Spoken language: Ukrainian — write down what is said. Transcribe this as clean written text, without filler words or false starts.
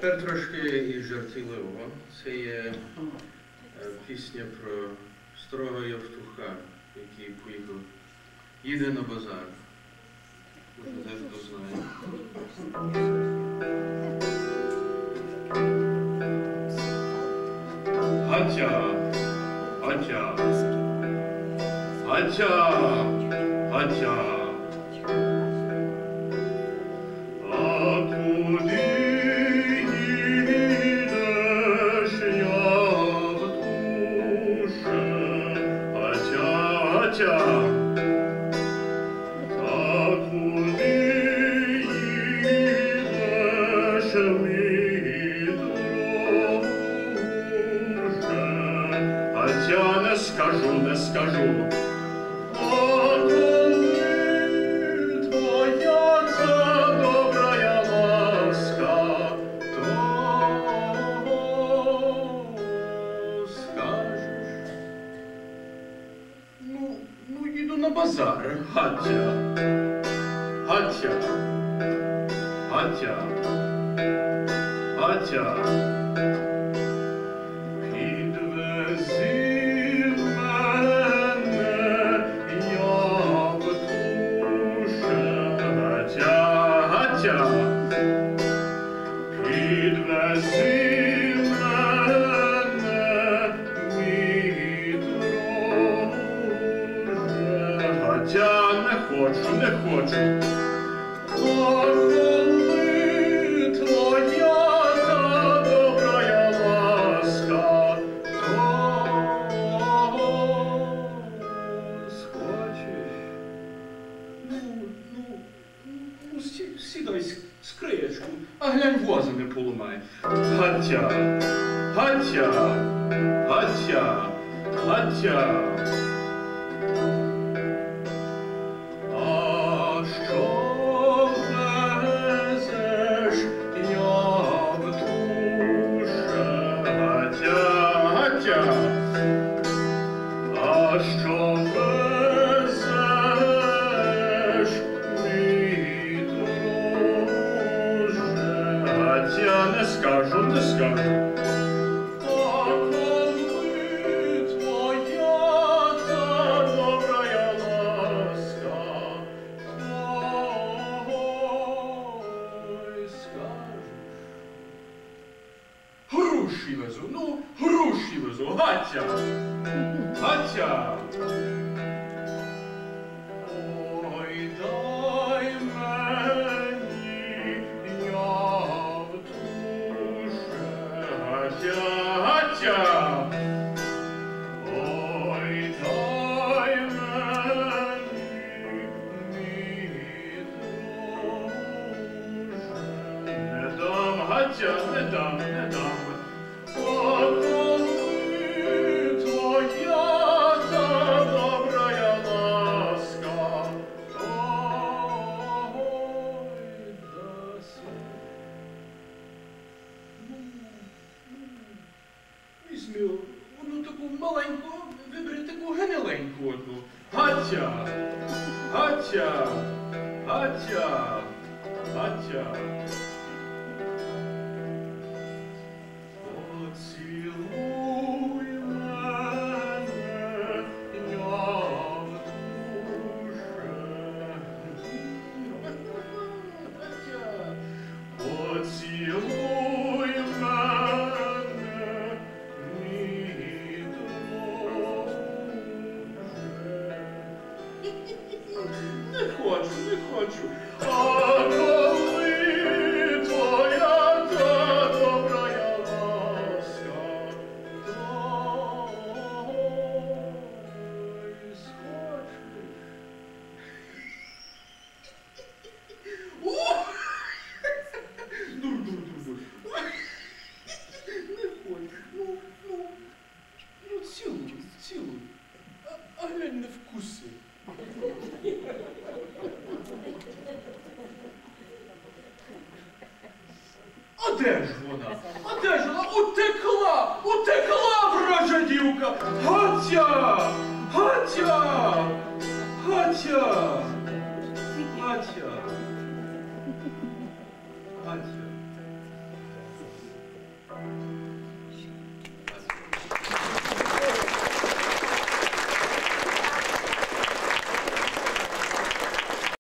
Тепер трошки і жартівливо. Це є пісня про старого Євтуха, який поїхав, їде на базар. Може, теж хто знає. Гатя, гатя, гатя, гатя. А куди їдеш, Євтуше? Гатя, гатя. А куди їдеш, мій друже? Гатя, не скажу, не скажу. Базар, гатя, гатя, гатя, гатя. Підвези мене, Євтуше, гатя, гатя. Підвези не хочу, не хочу. А коли твоя та добрая ласка, то схочеш. Сідай скриєчку, а глянь, воза не поламай. Гатя, гатя, гатя, гатя. А що везеш, мій друже? Гатя, не скажу, не скажу. А коли твоя та добрая ласка, ой, скажеш. Груші везу, ну, груші везу, гатя, гатя. Ой, дай мені, Євтуше, гатя, гатя. Ой, дай мені, мій друже. Не дам, гатя, не дам, не дам. А коли твоя та добрая ласка, ой, даси. Візьми одну таку маленьку, вибери таку генеленьку одну. Гатя, гатя, гатя, гатя. Поцілуй мене, Євтуше. Поцілуй мене, мій друже. Не хочу, не хочу. А коли твоя та добрая ласка, то й схочеш. Дур. Не хочу. Ну, цілуй. А глянь, не вкуси. А де ж вона? А де ж вона? Утекла, вража дівка! Гатя! Гатя! Гатя!